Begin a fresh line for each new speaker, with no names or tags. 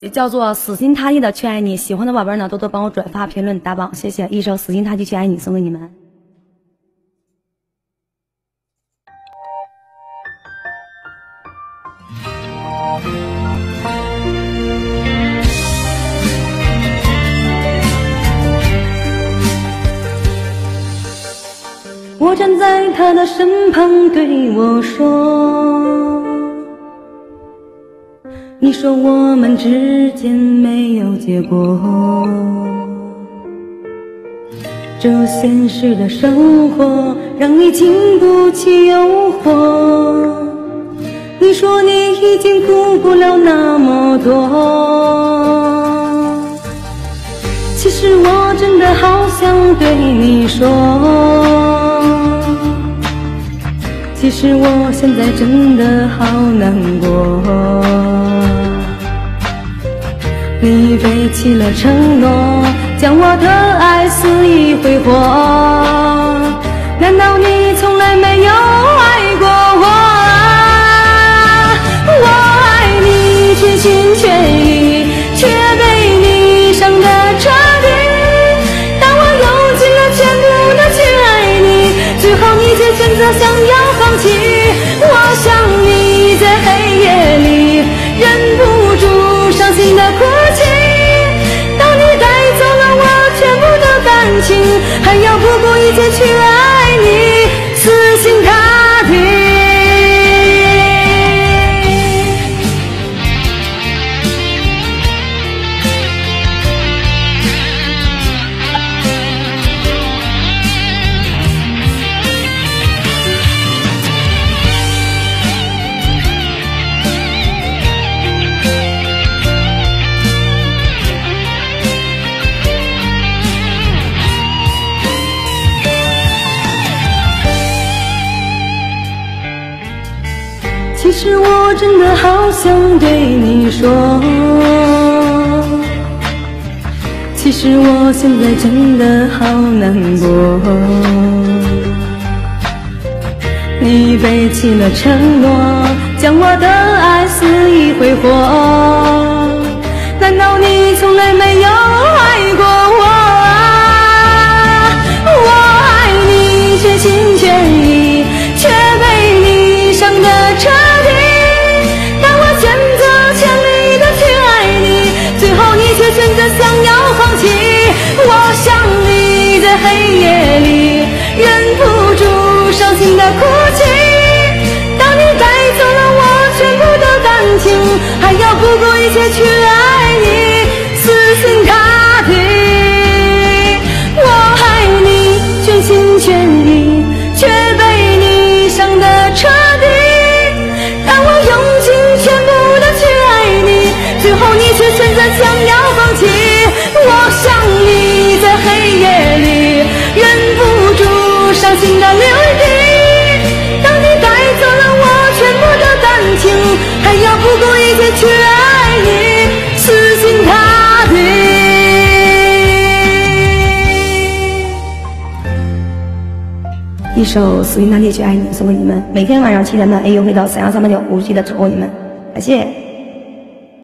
也叫做死心塌地的去爱你。喜欢的宝贝呢，多多帮我转发、评论、打榜，谢谢。一首死心塌地去爱你送给你们。我站在他的身旁对我说，你说我们之间没有结果，这现实的生活让你经不起诱惑，你说你已经顾不了那么多，其实我真的好想对你说，其实我现在真的好难过，你背弃了承诺，将我的爱肆意挥霍，难道你从来没有爱过我？我爱你全心全意，却被你伤得彻底，当我用尽了全部的去爱你，最后你却选择想要放弃，我想你在黑夜里忍不住伤心的哭泣，当你带走了我全部的感情，还要不顾一切去爱你，死心塌地。其实我真的好想对你说，其实我现在真的好难过，你背弃了承诺，将我的爱肆意挥霍，难道你从来没有爱过我？我爱你全心全意，却被你伤得彻底，当我选择全力的去爱你，最后你却选择想要放弃，我想你在黑夜里忍不住伤心的哭泣，当你带走了我全部的感情，还要不顾一切去爱你，死心塌地。我爱你全心全意，却被你伤得彻底，当我用尽全部的去爱你，最后你却选择想要放弃，我想你在黑夜里忍不住伤心的流涕，当你带走了我全部的感情，还要不顾一切去爱你，死心塌地。一首死心塌地去爱你送给你们，每天晚上7点半 AU 会到31389无需的守候你们，感谢。